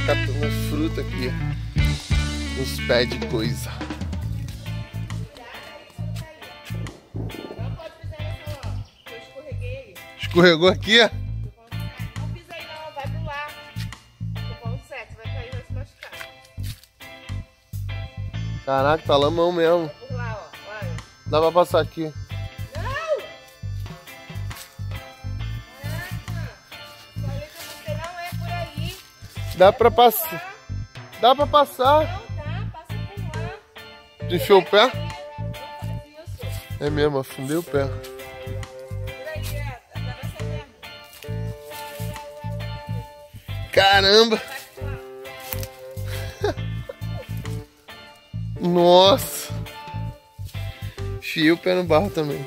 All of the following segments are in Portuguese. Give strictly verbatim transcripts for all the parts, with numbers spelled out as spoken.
catando fruta aqui. Uns pés de coisa. Escorregou aqui? Não pisa aí não, vai pular. Tô falando certo, vai cair, vai se machucar. Caraca, tá lamão mesmo. Vai por lá, ó, olha. Dá pra passar aqui. Não! Caraca! Falei pra você, não é por aí. Dá pra passar. Dá pra passar. Não dá, passa por lá. Enfiou o pé? Não faz isso. É mesmo, afundei o pé. Por aí, é, atravessa mesmo. Caramba! Vai por lá. Nossa! Enfiei o pé no barro também.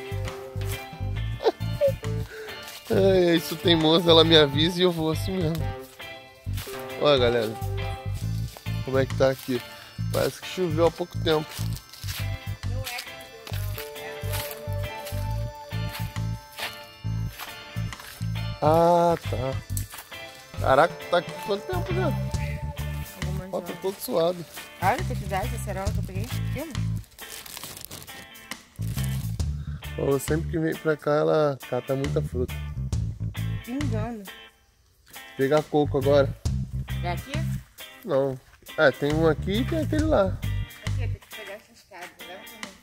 Ai, isso teimoso, ela me avisa e eu vou assim mesmo. Olha, galera. Como é que tá aqui? Parece que choveu há pouco tempo. Não é que Ah, tá. Caraca, tá aqui quanto tempo já? Ó, tô todo suado. olha a quantidade de cerola que eu peguei. Filma. Ó, sempre que vem pra cá, ela cata muita fruta. Pingando. Pegar coco agora. É aqui? Não. É, tem um aqui e tem aquele lá. Aqui, tem que pegar essas casas, né?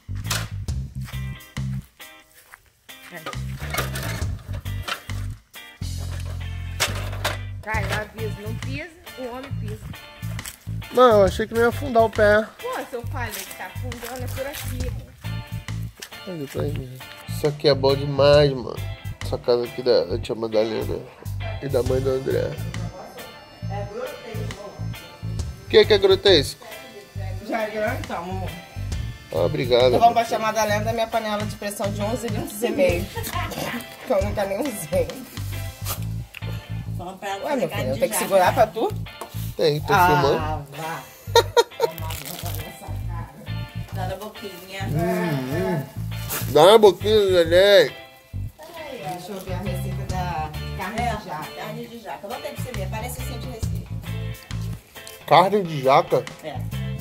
Cara, eu aviso, não pisa, o homem pisa. Não, eu achei que não ia afundar o pé. Pô, se eu falei que tá afundando é por aqui, mano. Olha pra aí. Isso aqui é bom demais, mano. Essa casa aqui da, da tia Madalena e da mãe do André. O que, que é grotesco? Já é grande, então, amor. Ah, obrigado. Então vamos pra chamar da lenda da minha panela de pressão de onze litros e meio. Que eu nunca nem usei. Ué, meu filho, eu tenho que segurar pra tu? Tem, tô filmando. Ah, vá. Dá na boquinha. Hum, hum. Dá uma boquinha, neném. Deixa eu ver a receita da carne É, de jaca. carne de jaca. Bota aí pra você ver, parece assim de receita. Carne de jaca? É.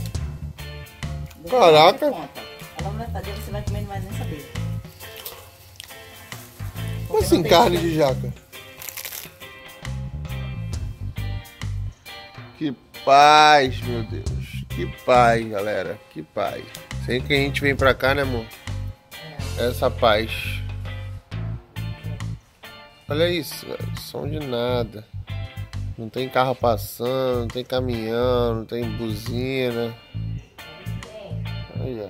Caraca. Ela não vai fazer, você vai comer e não vai nem saber. Como assim, carne de jaca? Que paz, meu Deus. Que paz, galera. Que paz. Sempre que a gente vem pra cá, né, amor? Essa paz. Olha isso, velho. Som de nada. Não tem carro passando, não tem caminhão, não tem buzina. Olha.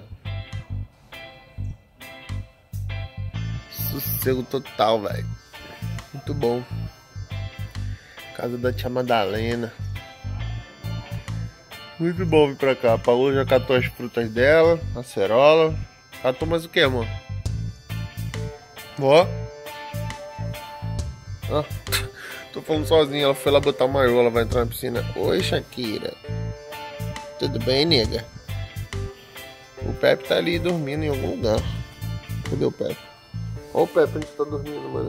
Sossego total, velho. Muito bom. Casa da tia Madalena. Muito bom vir pra cá. A Paola já catou as frutas dela, a cerola. Catou mais o que, amor? Ó. Ó. Tô falando sozinha. Ela foi lá botar o maiô. Ela vai entrar na piscina. Oi, Shakira. Tudo bem, nega? O Pepe tá ali dormindo em algum lugar. Cadê o Pepe? Ó o Pepe onde tá dormindo, mano.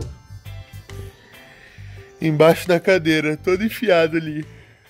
Embaixo da cadeira. Todo enfiado ali.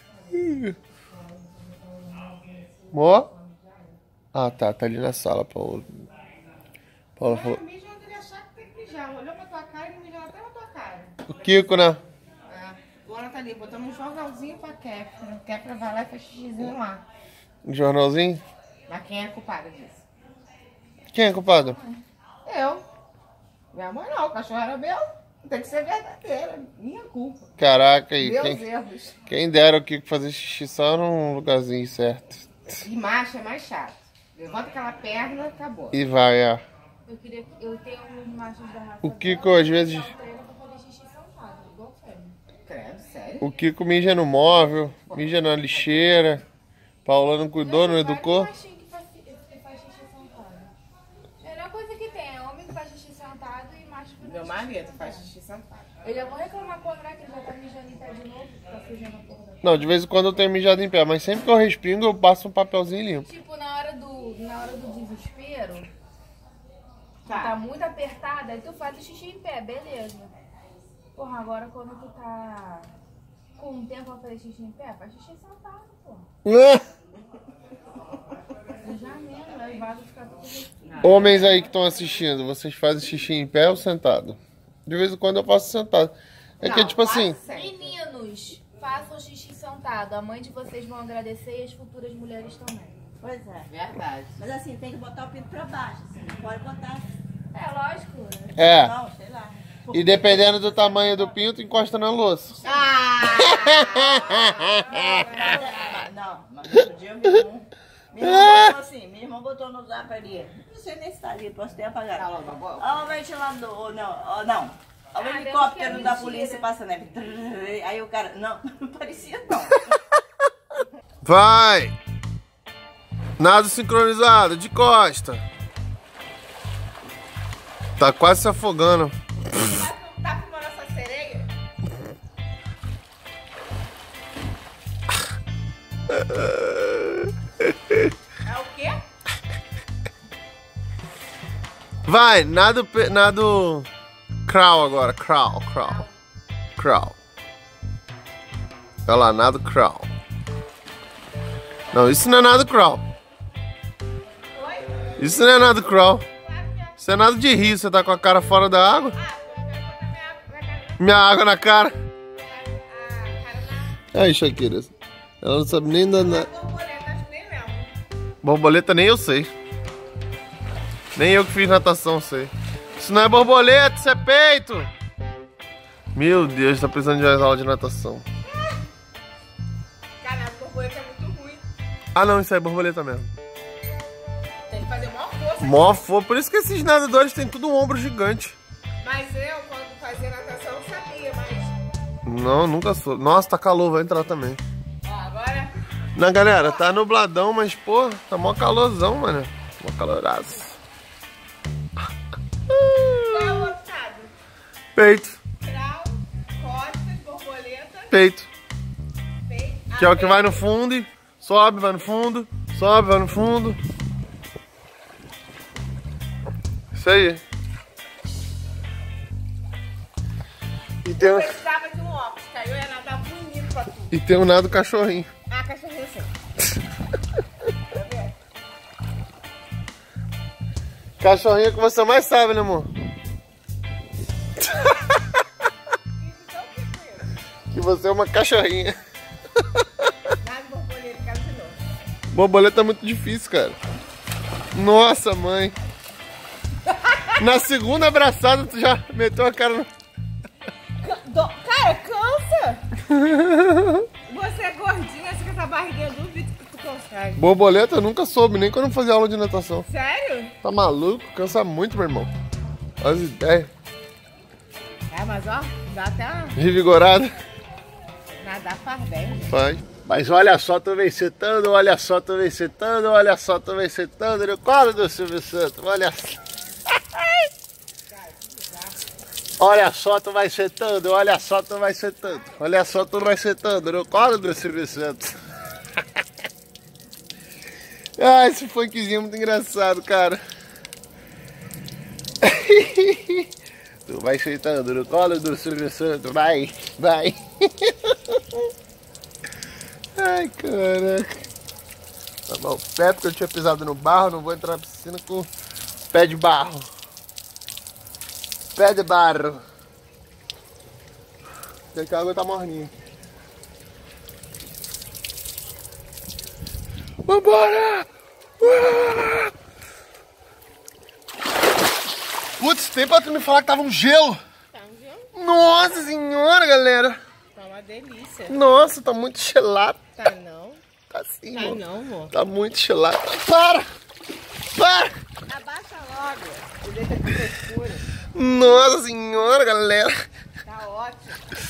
Ó. Ah, tá. Tá ali na sala, Paola. Paola falou. Mijo, ele achar que tem que mijar. Olhou pra tua cara e mijou até na tua cara. O Kiko, né? É. Agora tá ali, botamos um jornalzinho pra Kéfera. Kéfera vai lá e faz xixizinho lá. Um jornalzinho? Mas quem é culpada disso? Quem é culpado? Eu. Minha mãe não, o cachorro era meu. Tem que ser verdadeira. Minha culpa. Caraca, aí. Meus Quem, erros. quem dera o Kiko fazer xixi só num lugarzinho certo. E macho é mais chato. Levanta aquela perna, acabou. E vai, ó. Eu queria. Eu tenho uns machos da raça. O Kiko às vezes. Treina pra fazer xixi sentado, igual fêmea. Credo, sério? O Kiko mija no móvel, mija na lixeira. Paula não cuidou, não educou. Vários machinhos que faz, que faz xixi sentado. A melhor coisa que tem é homem que faz xixi sentado e macho que Meu faz marido faz xixi sentado. Eu já vou reclamar com o André que ele já tá mijando em pé de novo, tá sujando a porra da. Não, de vez em quando eu tenho mijado em pé, mas sempre que eu respingo eu passo um papelzinho limpo. Tipo, na hora do, na hora do desespero, Tá. tá muito apertada, aí tu faz o xixi em pé, beleza. Porra, agora quando tu tá com o tempo a fazer xixi em pé? Faz xixi sentado, pô. Já mesmo, aí vai ficar tudo assim. Homens aí que estão assistindo, vocês fazem xixi em pé ou sentado? De vez em quando eu faço sentado. É que Não, tipo assim... Meninos, façam xixi sentado. A mãe de vocês vão agradecer e as futuras mulheres também. Pois é. Verdade. Mas assim, tem que botar o pinto pra baixo, assim. Não pode botar. É lógico, né? É. Não, sei lá. E dependendo do tamanho do pinto, encosta na louça. Ah! Não, mas outro dia eu vi um. Minha irmã botou assim, minha irmã botou no zap ali. Não sei nem se tá ali, posso ter apagado. Cala a boca. Ó o ventilador, ou não, ó, não. Ó o Ah, helicóptero deve que é da mentira. polícia passando. Né? Aí o cara, não, não parecia não. Vai! Nado sincronizado, de costa. Tá quase se afogando. Tá filmando essa sereia? É o quê? Vai, nado, pe- nado crawl agora, crawl, crawl, crawl. Olha lá, nado crawl. Não, isso não é nado crawl. Oi? Isso não é nado crawl. Isso é nada de rir, você tá com a cara fora da água. Minha água na cara. Aí, Shakira. Ela não sabe nem da nada. Borboleta, acho que nem lembro. Borboleta nem eu sei. Nem eu que fiz natação sei. Isso não é borboleta, isso é peito. Meu Deus, tá precisando de mais aula de natação. Caramba, borboleta é muito ruim. Ah não, isso aí é borboleta mesmo. Tem que fazer uma força. Mó foda, por isso que esses nadadores têm tudo um ombro gigante. Mas eu, quando fazia natação, eu sabia, mas... Não, nunca soube. Nossa, tá calor, vai entrar também. Ó, agora... Não, galera, tá nubladão, mas pô, tá mó calorzão, mano. Mó caloraço. Qual é o outro lado? Peito, Crau, costas, borboleta, peito. peito... Que é o que vai no fundo e sobe, vai no fundo, sobe, vai no fundo. Isso aí. E tem, Eu um- precisava de um óculos, caiu ia nadar bonito pra tu. e tem um nado cachorrinho. Ah, cachorrinho assim. Tá vendo? Cachorrinho que você mais sabe, né, amor? Isso então o que com isso? Que você é uma cachorrinha. Nada borboleta, quero de novo. Borboleta é muito difícil, cara. Nossa, mãe. Na segunda abraçada, tu já meteu a cara no... Do- Cara, cansa! Você é gordinha, assim com essa barriguinha, duvido que tu consegue. Borboleta eu nunca soube, nem quando eu fazia aula de natação. Sério? Tá maluco? Cansa muito, meu irmão. Olha as ideias. É, mas ó, dá até uma... Revigorada. nadar faz bem, gente. Faz. Mas olha só, tu vem sentando, olha só, tu vem sentando, olha só, tu vem sentando no colo do Silvio Santos. Olha só. Olha só, tu vai sentando, olha só, tu vai sentando. Olha só, tu vai sentando no colo do Silvio Santos. Ah, esse funkzinho é muito engraçado, cara. Tu vai sentando no colo do Silvio Santos, vai, vai. Ai, caraca. Tá bom, pé porque eu tinha pisado no barro, não vou entrar na piscina com pé de barro. Pé de barro. Tem que a água tá morninha. Vambora! Ah! Putz, tem pra tu me falar que tava um gelo. Tá um dia, Nossa senhora, galera. tá uma delícia. Nossa, tá muito gelado. Tá não? Tá sim, Tá amor. não, amor. Tá muito gelado. Para! Para! Abaixa logo. E deixa de frescura. Nossa senhora, galera. Tá ótimo.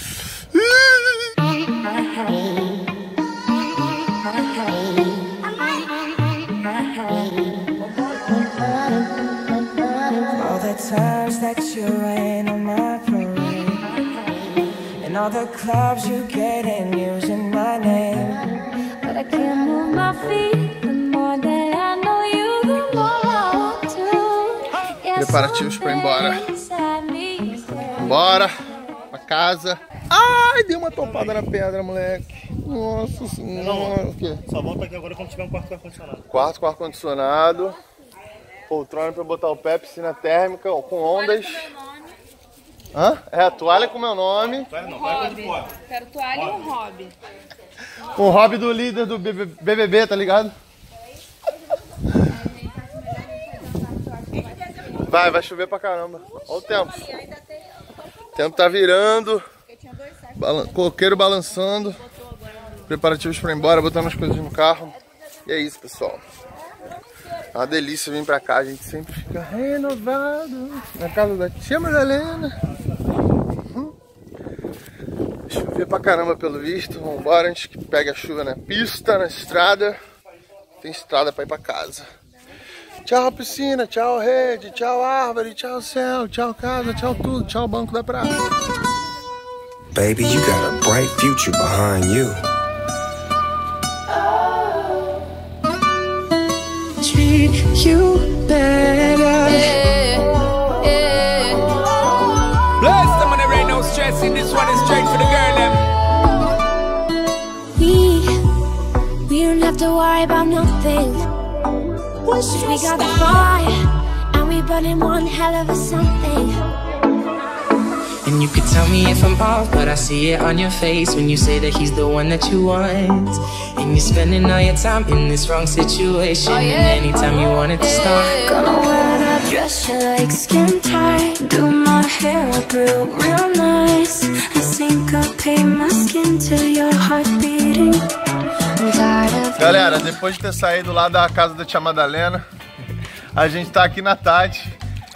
All the times that you rain on my parade, and all the clubs you get in using my name. But I can't move my feet. The more that I know you, the more I want to. Yeah, Preparativos pra ir embora. something inside me says, Bora pra casa. Ai, deu uma topada na pedra, moleque. Nossa senhora. O quê? Só volta aqui agora quando tiver um quarto com ar-condicionado. Quarto com ar-condicionado. Poltrona pra botar o pé, piscina térmica com ondas. Hã? É, a toalha com meu nome. Toalha não, toalha de fora. Quero toalha e um hobby. Um hobby do líder do B B B, tá ligado? Vai, vai chover pra caramba. Olha o tempo. O tempo tá virando. Balan coqueiro balançando. Preparativos pra ir embora, botando as coisas no carro. E é isso, pessoal. É uma delícia vir pra cá. A gente sempre fica renovado. Na casa da tia Madalena. Uhum. Chover pra caramba pelo visto. Vambora antes que pegue a chuva na pista, na estrada. Tem estrada pra ir pra casa. Tchau piscina, tchau rede, tchau árvore, tchau céu, tchau casa, tchau tudo, tchau banco da praça. Baby, you got a bright future behind you. Treat you better. Yeah, yeah. Bless them when there ain't no stressing. This one is straight for the girl, them. We, we don't have to worry about nothing. We got the fire, and we burning one hell of a something. And you could tell me if I'm off, but I see it on your face when you say that he's the one that you want. And you're spending all your time in this wrong situation. Oh, yeah. And anytime you want it to start, Gonna wear that dress you like skin tight. Do my hair up real, real nice. I syncopate my skin to your heart beating. I'm tired of Galera, depois de ter saído lá da casa da tia Madalena, a gente tá aqui na Tati.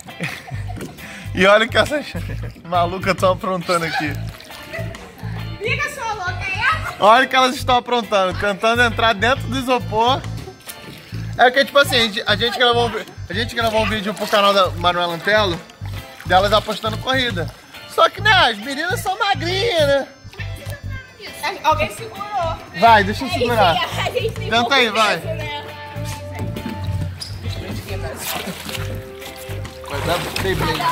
E olha o que essas malucas estão aprontando aqui. Liga, sua louca, é? Olha o que elas estão aprontando, tentando entrar dentro do isopor. É que tipo assim, a gente, a gente, gravou, um, a gente gravou um vídeo pro canal da Manuela Antelo, delas apostando corrida. Só que né, as meninas são magrinhas, né? Alguém segurou. Vai, deixa eu segurar. A gente tem Tenta aí, vai. peso, né? Vai dar Beyblade.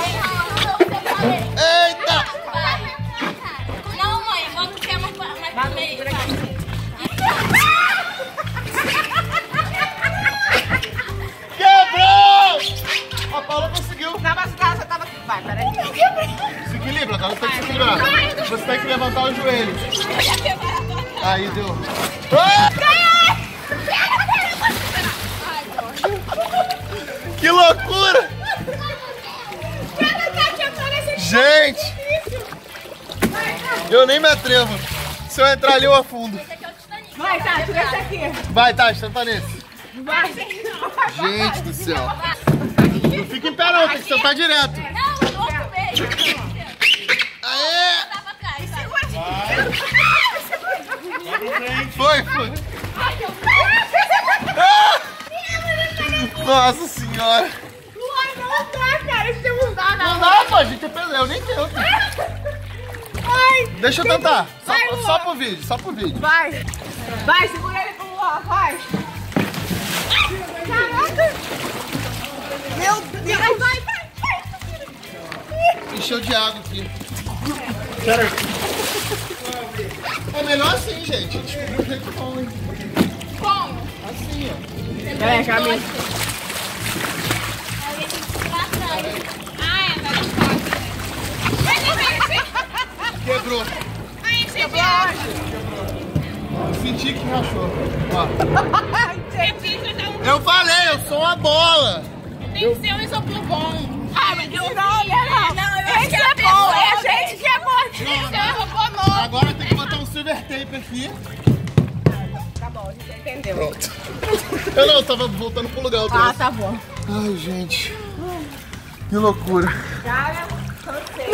Eita! Não, mãe, bota o pé mais pra meio. Quebrou! A Paula conseguiu. Não, mas você tava aqui. Vai, peraí. Se equilibra, cara. Tem que se equilibrar. Você tem que levantar os joelhos. Aí, deu. Que loucura! Gente! Eu nem me atrevo. Se eu entrar ali, eu afundo. Vai, tá, tira esse aqui. Vai, tá, senta nesse. Vai. Gente do céu. Não fica em pé não, tem que sentar direto. Não, eu vou comer. Aê! Foi, foi. Ah! Nossa senhora. Não dá, cara. Isso não dá, não. Não dá, pô, a gente é pesado. Eu nem tento. Ai. Deixa eu tentar. Só, Vai, só Luan. pro vídeo, só pro vídeo. Vai. Vai, segura ele pro Luan, vai. Caraca. Meu Deus. Vai, vai, vai. Encheu de água aqui. É melhor assim, gente. Descobriu o jeito bom, hein? Como? Assim, ó. É, Camila. Ah, é, tá de Quebrou. Ai, você Quebrou. Senti que rachou. Ó. Eu falei, eu sou uma bola. tem que ser um isopor bom. Ah, mas não, não, não. Esse é bom, é a gente que é gordinho. Tem que ser um isopor novo. Agora tem que botar um silver tape aqui. Tá bom, a gente já entendeu. Pronto. Eu não, eu tava voltando pro lugar. Ah, tá bom. Ai, gente. Que loucura. Cara, cansei.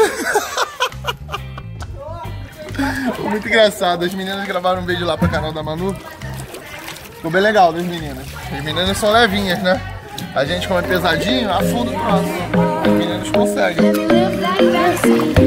Ficou muito engraçado. As meninas gravaram um vídeo lá pro canal da Manu. Ficou bem legal das meninas. As meninas são levinhas, né? A gente, como é pesadinho, afunda o próximo. As meninas conseguem. Let me live like that.